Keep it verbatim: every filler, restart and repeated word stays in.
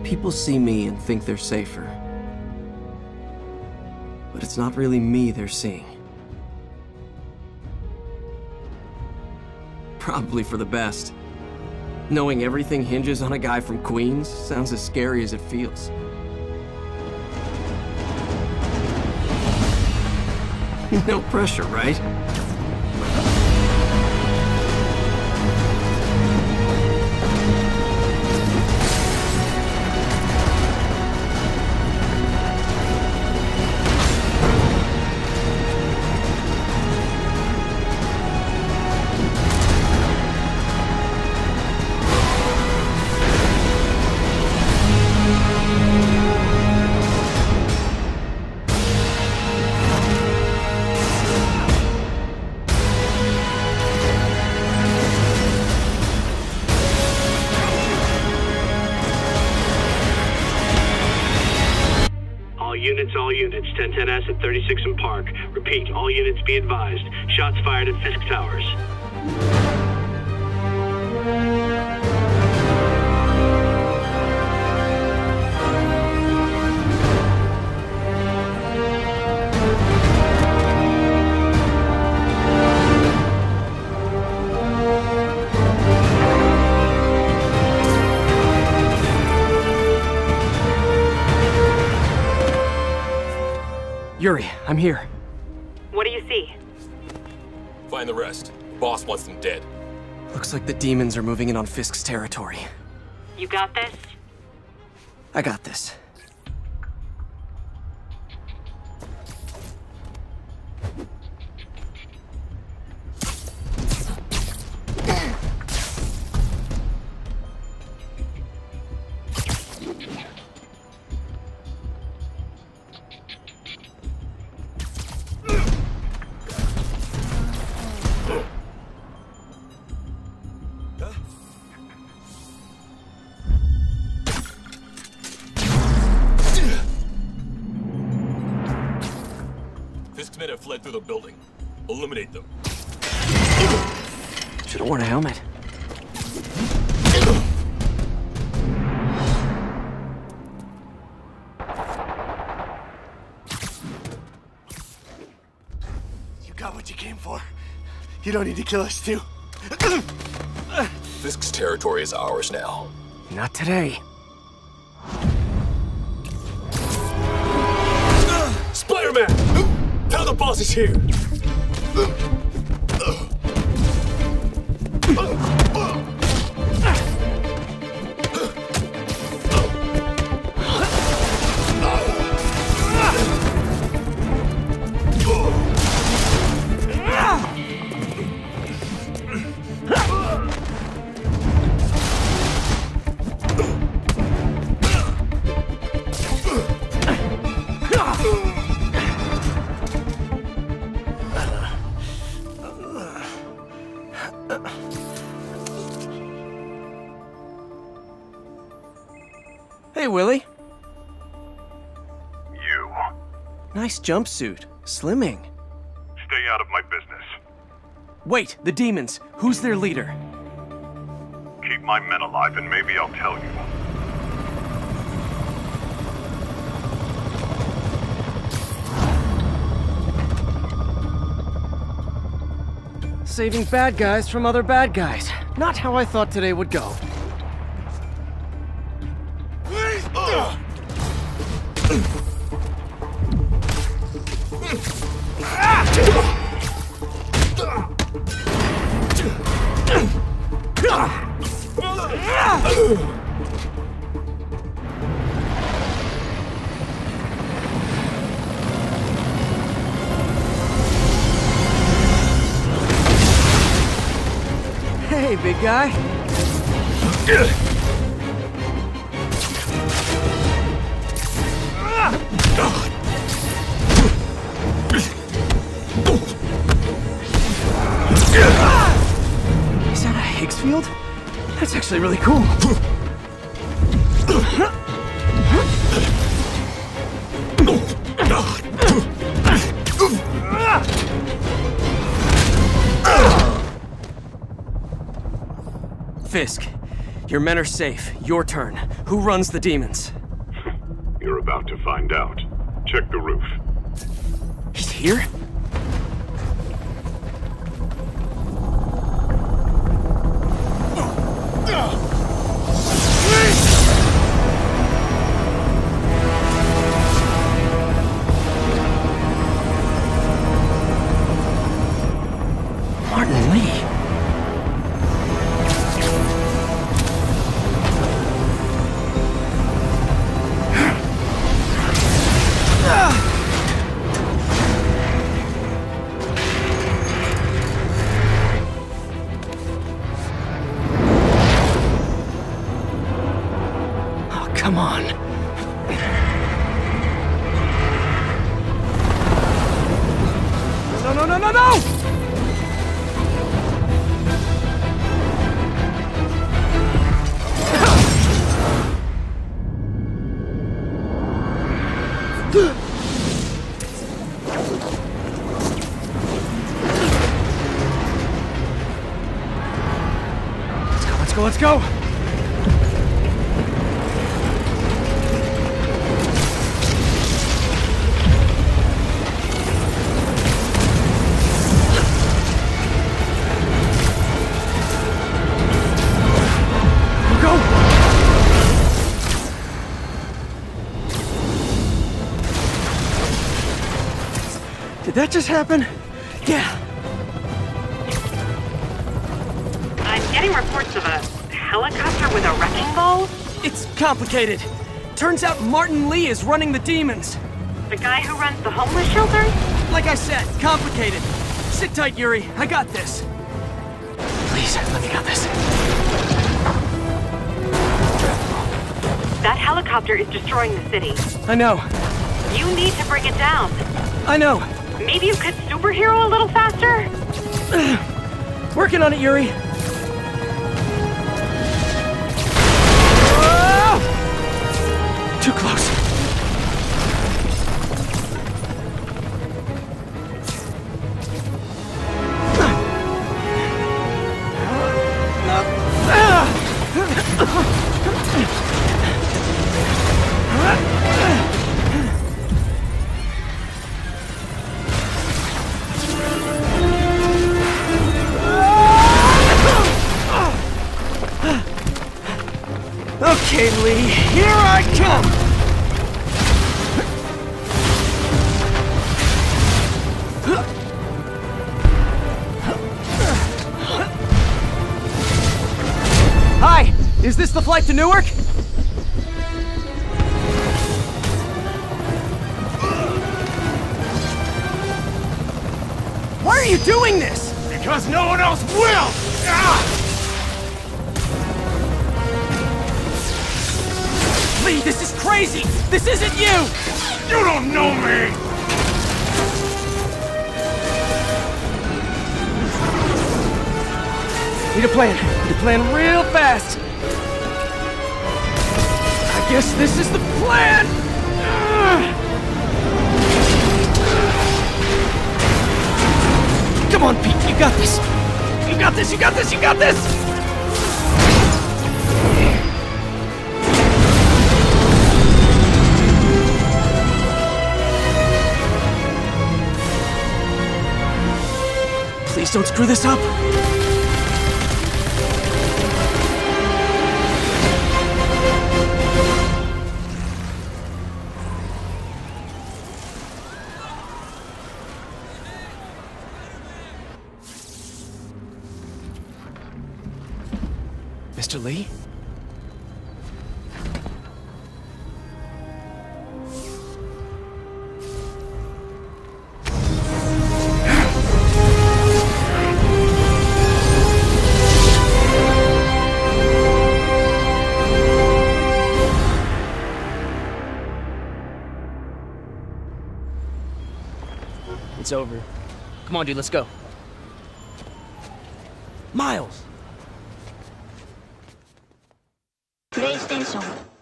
People see me and think they're safer. But it's not really me they're seeing. Probably for the best. Knowing everything hinges on a guy from Queens sounds as scary as it feels. No pressure, right? All units, ten ten S at thirty-six and Park. Repeat, all units be advised. Shots fired at Fisk Towers. Yuri, I'm here. What do you see? Find the rest. Boss wants them dead. Looks like the demons are moving in on Fisk's territory. You got this? I got this. Fisk's men have fled through the building. Eliminate them. Should've worn a helmet. You got what you came for. You don't need to kill us too. Fisk's territory is ours now. Not today. Spider-Man! Tell the boss is here! Hey, Willie. You. Nice jumpsuit. Slimming. Stay out of my business. Wait, the demons. Who's their leader? Keep my men alive and maybe I'll tell you. Saving bad guys from other bad guys. Not how I thought today would go. Hey, big guy. Is that a Higgsfield? That's actually really cool. Fisk, Your men are safe. Your turn. Who runs the demons? You're about to find out. Check the roof. He's here? Martin Li. Oh, come on. No, no, no, no, no! Let's go, let's go, let's go! Go! Did that just happen? Yeah. I'm getting reports of a helicopter with a wrecking ball. It's complicated. Turns out Martin Li is running the demons. The guy who runs the homeless shelter? Like I said, complicated. Sit tight, Yuri. I got this. Please, let me got this. That helicopter is destroying the city. I know. You need to bring it down. I know. Maybe you could superhero a little faster? Working on it, Yuri. Whoa! Too close. Okay, Lee, here I come! Hi! Is this the flight to Newark? Why are you doing this? Because no one else will! Ah! Lee, this is crazy! This isn't you! You don't know me! Need a plan. Need a plan real fast. I guess this is the plan! Come on, Pete, you got this! You got this, you got this, you got this! Please don't screw this up! Mister Lee? It's over. Come on, dude, let's go. Miles! プレイステーション